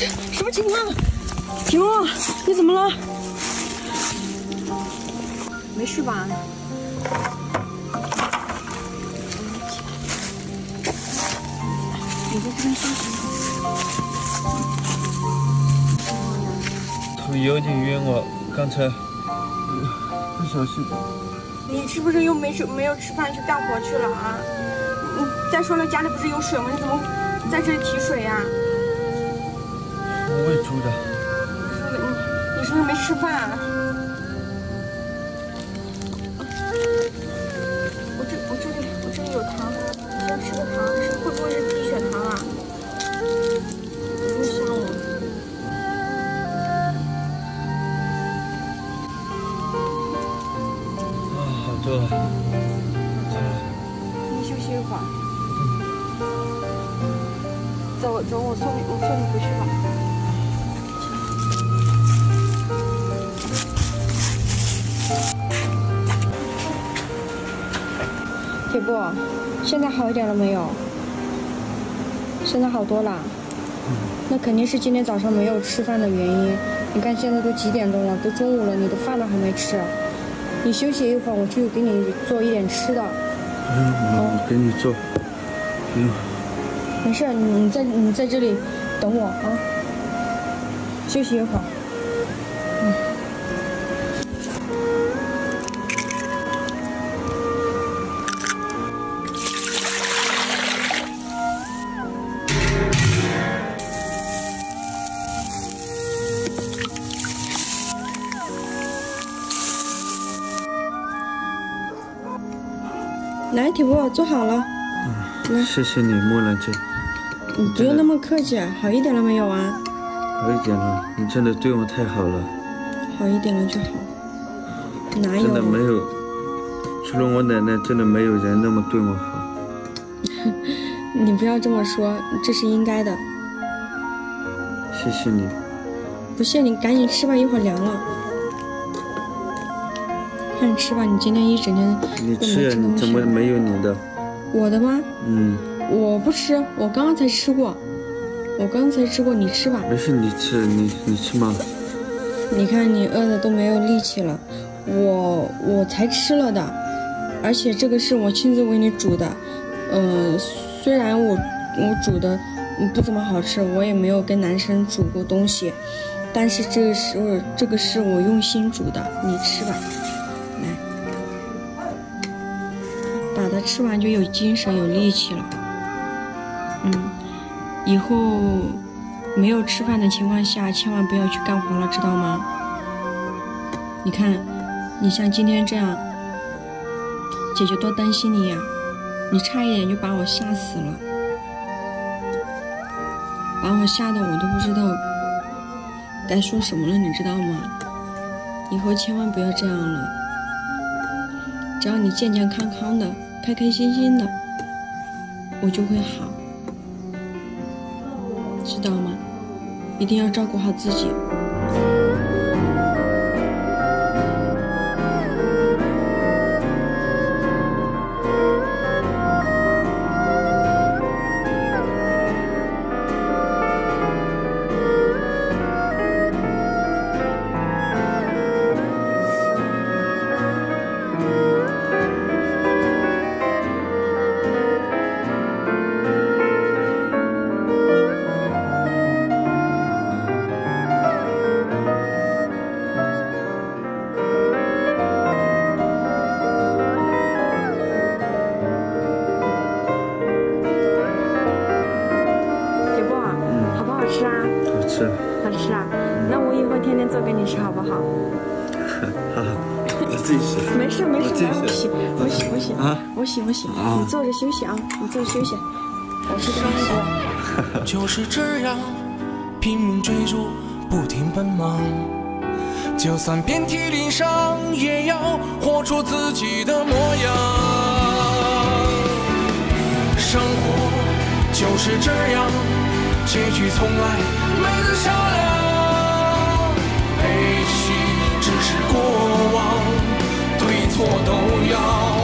什么情况？婷若，你怎么了？没事吧？你在这边休息。 头有点晕，我刚才不小心。 你是不是又没有吃饭去干活去了啊？再说了，家里不是有水吗？你怎么在这里提水呀？ 我喂猪的。 你是不是没吃饭？我这里有糖，你先吃个糖，会不会是低血糖啊？不用吓我。 啊，好多了。 你休息一会儿。走，我送你回去吧。铁布，现在好一点了没有？现在好多了。那肯定是今天早上没有吃饭的原因。你看现在都几点钟了，都中午了，你的饭都还没吃。你休息一会儿，我去给你做一点吃的。 我给你做。 没事，你在这里等我啊。休息一会儿。来，铁布，做好了。 谢谢你，木兰姐。 你不用那么客气，好一点了没有啊？ 好一点了，你真的对我太好了。 好一点了就好。哪有？ 真的没有，除了我奶奶，真的没有人那么对我好。 你不要这么说，这是应该的。 谢谢你。 不谢你，赶紧吃吧，一会儿凉了。快点吃吧，你今天一整天你吃呀，你怎么没有你的？ 我的吗？我不吃，我刚刚才吃过。你吃吧。 没事，你吃，你吃吗？ 你看你饿的都没有力气了，我才吃了的，而且这个是我亲自为你煮的。虽然我煮的不怎么好吃，我也没有跟男生煮过东西，但是这个是我用心煮的，你吃吧。把它吃完就有精神有力气了。以后没有吃饭的情况下，千万不要去干活了，知道吗？你看，你像今天这样，姐姐多担心你呀，你差一点就把我吓死了，把我吓得我都不知道该说什么了，你知道吗？以后千万不要这样了，只要你健健康康的，开开心心的，我就会好，知道吗？一定要照顾好自己。好吃啊！那我以后天天做给你吃，好不好？ 好，我自己洗。 没事，我洗。 啊， 你坐着休息啊，我去刷锅。 就是这样，拼命追逐，不停奔忙。就算遍体鳞伤，也要活出自己的模样。生活就是这样，结局从来没得商量，悲喜只是过往，对错都要